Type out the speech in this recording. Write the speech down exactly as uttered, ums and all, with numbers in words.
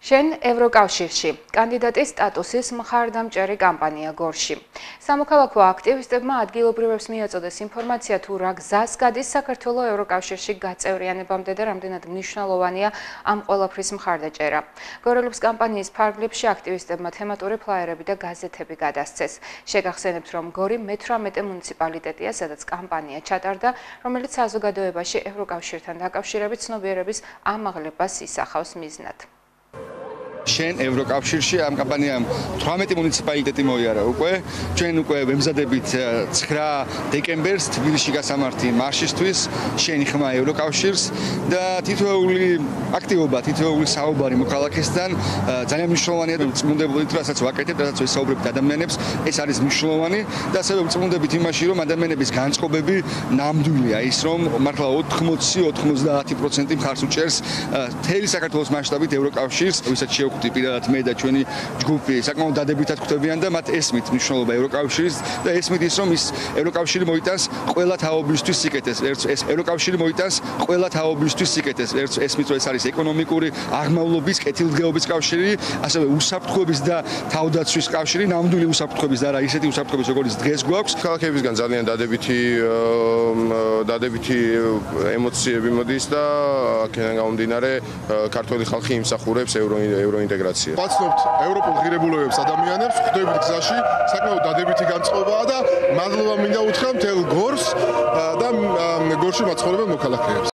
შენ ევროკავშირში კანდიდატის სტატუსის მხარდამჭერი კამპანია გორში. სამოქალაქო აქტივისტებმა ადგილობრივებს მიაწოდეს ინფორმაცია თუ რა გზას გადის საქართველოს ევროკავშირში გაწევრიანებამდე და რამდენად მნიშვნელოვანია ამ ყველაფრის მხარდაჭერა. გორელობს კამპანიის ფარგლებში აქტივისტებმა თემატური ფლაიერები და გაზეთები გადასცეს. შეგახსენებთ, რომ გორი მეთვრამეტე მუნიციპალიტეტია, სადაც კამპანია ჩატარდა, რომელიც საზოგადოებაში ევროკავშირთან დაკავშირებით ცნობიერების ამაღლებას ისახავს მიზნად. შენ ევროკავშირში ამ კამპანიამ თვრამეტი მუნიციპალიტეტი მოიარა უკვე. ჩვენ უკვე ვემზადებით ცხრა დეკემბერს თბილისში გასამართი მარშისთვის შენი ხმა ევროკავშირს და თითოეული აქტივობა, თითოეული საუბარი მოქალაქესთან ძალიან მნიშვნელოვანია. ვწმუნდებით, რასაც ვაკეთებთ, რასაც ვესაუბრებთ ადამიანებს, ეს არის მნიშვნელოვანი და ასევე ვწმუნდებით იმაში, რომ ადამიანების განწყობები ნამდვილია, ის რომ მართლა ოთხმოცი ოცდაათი პროცენტი მხარს უჭერს მთელი საქართველოს მასშტაბით ევროკავშირს, ვისაც შევხვდი პირადად მე და ჩვენი ჯგუფი საკმაოდ დადებითად ხვდებიან და მათ ესმით მნიშვნელობა ევროკავშირის და ესმით ის რომ ის ევროკავშირი მოიტანს ყველა თაობისთვის სიკეთეს. ეს ევროკავშირი მოიტანს ყველა თაობისთვის სიკეთეს. ესმით რომ ეს არის ეკონომიკური აღმავლობის, კეთილდღეობის კავშირი, ასევე უსაფრთხოების და თავდაცვის კავშირი, ნამდვილი უსაფრთხოების და არა ისეთი უსაფრთხოების როგორც დღეს გვაქვს. ქალაქებისგან ძალიან დადებითი დადებითი ემოციები მოდის და აქედან გამომდინარე ქართველი ხალხი იმსახურებს ევრო ევროინტეგრაციას. ვაცნობთ ევროპულ ღირებულებებს ადამიანებს, ხვდებით გზაში, საკმაოდ დადებითი განწყობაა და მადლობა მინდა უთხრა მთელ გორს და გორში მაცხოვრებელ მოქალაქეებს.